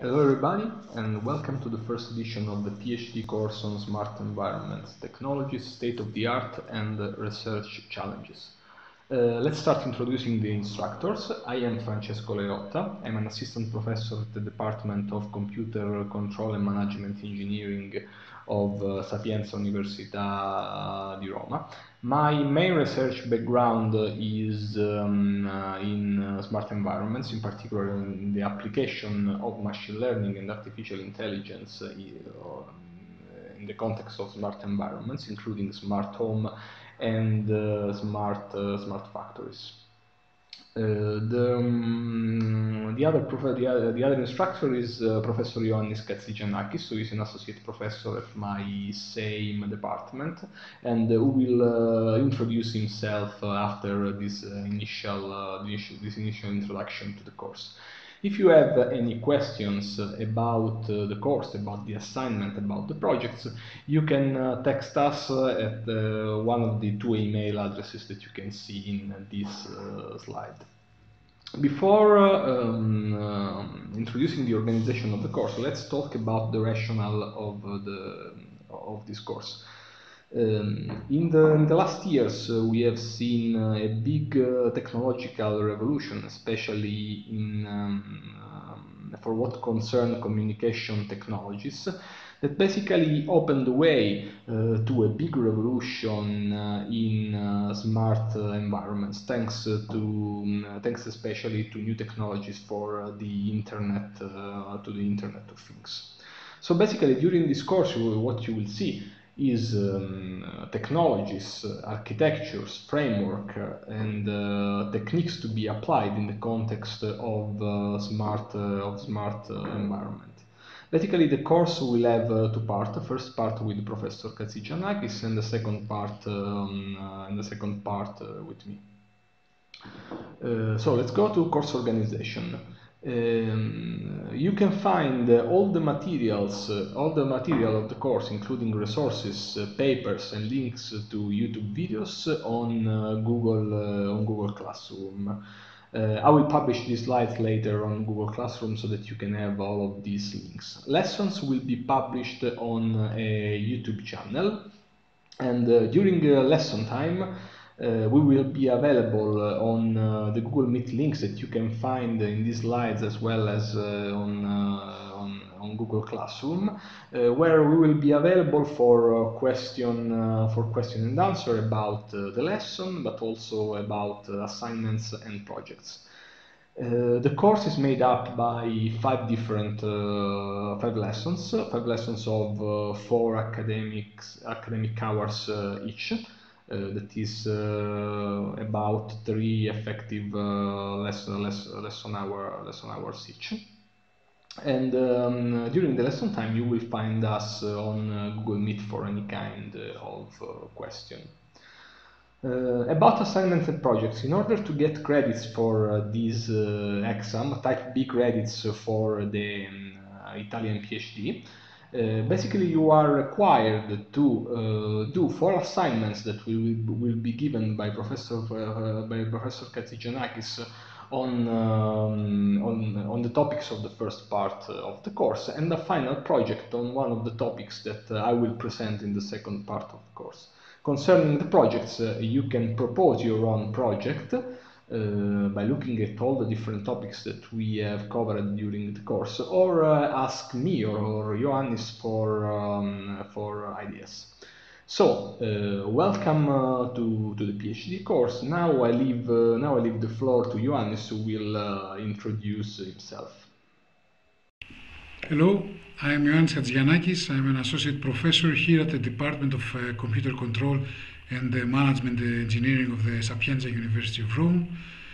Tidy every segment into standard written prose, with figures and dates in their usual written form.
Hello everybody, and welcome to the first edition of the PhD course on smart environments, technologies, state-of-the-art, and research challenges. Let's start introducing the instructors. I am Francesco Leotta. I'm an assistant professor at the Department of Computer Control and Management Engineering of Sapienza Università di Roma. My main research background is in smart environments, in particular in the application of machine learning and artificial intelligence in the context of smart environments, including smart home and smart factories. The other instructor is Professor Ioannis Chatzigiannakis, who is an associate professor at my same department, and who will introduce himself after this initial introduction to the course. If you have any questions about the course, about the assignment, about the projects, you can text us at one of the two email addresses that you can see in this slide. Before introducing the organization of the course, let's talk about the rationale of this course. In the last years, we have seen a big technological revolution, especially for what concern communication technologies, that basically opened the way to a big revolution in smart environments, thanks especially to new technologies for the internet, to the Internet of Things. So basically, during this course, what you will see is technologies, architectures, framework, and techniques to be applied in the context of smart environment. Basically, the course will have two parts. The first part with Professor Chatzigiannakis, and the second part with me. So let's go to course organization. You can find all the material of the course, including resources, papers, and links to YouTube videos on Google Classroom. I will publish these slides later on Google Classroom so that you can have all of these links. Lessons will be published on a YouTube channel, and during lesson time we will be available on the Google Meet links that you can find in these slides, as well as on Google Classroom, where we will be available for question and answer about the lesson, but also about assignments and projects. The course is made up by five lessons of 4 academic hours each. That is about 3 effective lesson hours each. And during the lesson time, you will find us on Google Meet for any kind of question. About assignments and projects, in order to get credits for this exam, type B credits for the Italian PhD, basically you are required to do 4 assignments that will be given by Professor Chatzigiannakis on the topics of the first part of the course, and a final project on one of the topics that I will present in the second part of the course. Concerning the projects, you can propose your own project by looking at all the different topics that we have covered during the course, or ask me or Ioannis for ideas. So, welcome to the PhD course. Now I leave the floor to Ioannis, who will introduce himself. Hello, I am Ioannis Chatzigiannakis. I am an associate professor here at the Department of Computer Control and Management Engineering of the Sapienza University of Rome.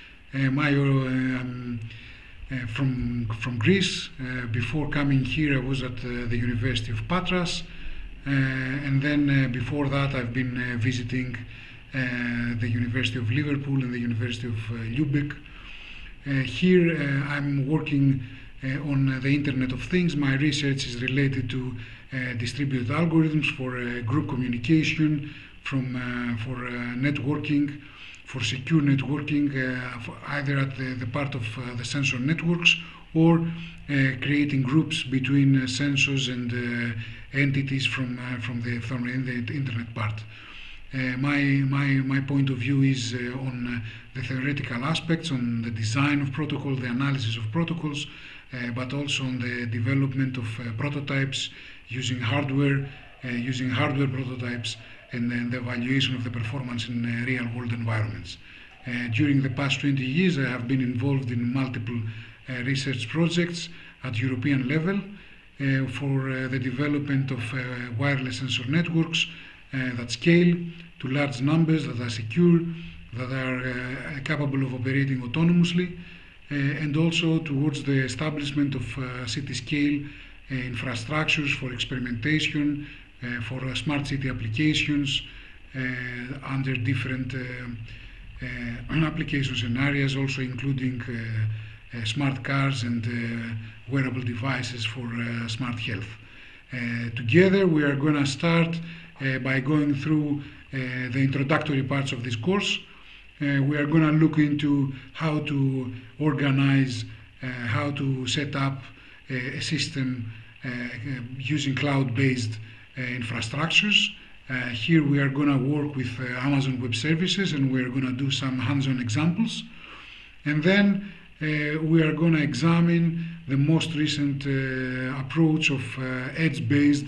I'm from Greece. Before coming here, I was at the University of Patras, and then before that, I've been visiting the University of Liverpool and the University of Lübeck. Here, I'm working on the Internet of Things. My research is related to distributed algorithms for group communication, for networking, for secure networking, either at the part of the sensor networks or creating groups between sensors and entities from the internet part. My point of view is on the theoretical aspects, on the design of protocol, the analysis of protocols, but also on the development of prototypes using hardware prototypes, and then the evaluation of the performance in real-world environments. During the past 20 years, I have been involved in multiple research projects at European level for the development of wireless sensor networks that scale to large numbers, that are secure, that are capable of operating autonomously, and also towards the establishment of city-scale infrastructures for experimentation, for smart city applications under different applications and areas, also including smart cars and wearable devices for smart health. Together we are going to start by going through the introductory parts of this course. We are going to look into how to organize, how to set up a system using cloud-based infrastructures. Here we are going to work with Amazon Web Services, and we are going to do some hands-on examples. And then we are going to examine the most recent approach of edge-based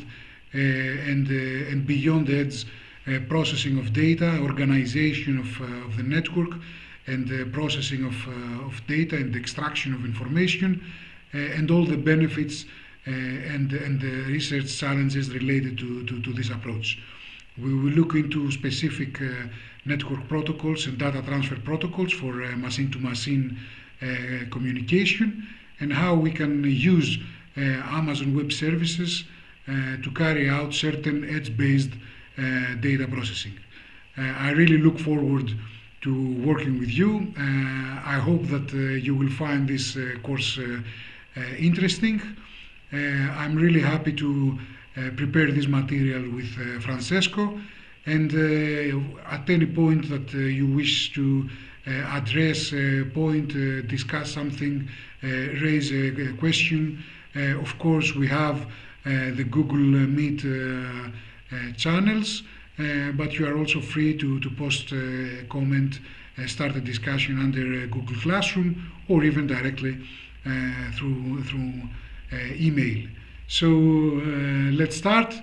and beyond edge processing of data, organization of the network, and processing of data and extraction of information, and all the benefits and the research challenges related to this approach. We will look into specific network protocols and data transfer protocols for machine-to-machine communication, and how we can use Amazon Web Services to carry out certain edge-based data processing. I really look forward to working with you. I hope that you will find this course interesting. I'm really happy to prepare this material with Francesco, and at any point that you wish to address a point, discuss something, raise a question, of course we have the Google Meet channels, but you are also free to post a comment, start a discussion under Google Classroom, or even directly through email. So let's start,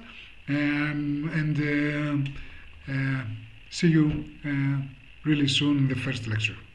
and see you really soon in the first lecture.